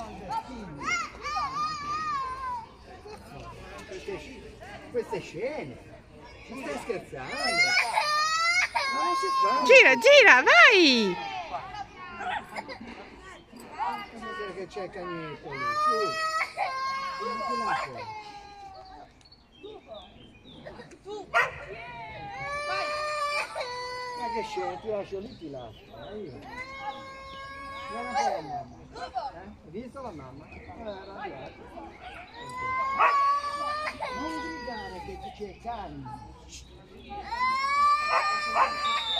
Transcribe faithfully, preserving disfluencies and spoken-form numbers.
Queste, queste scene, ci stai scherzando? Ma non si fa. Gira, gira, vai! Cos'è che c'è il cagnetto lì? Su! Non la fuori. Ma che scena, ti lascio lì, ti lascio. Io. Guarda un po' la mamma. Eh? Hai visto la mamma? Eh, arrabbiata. Non gridare che c'è il cane.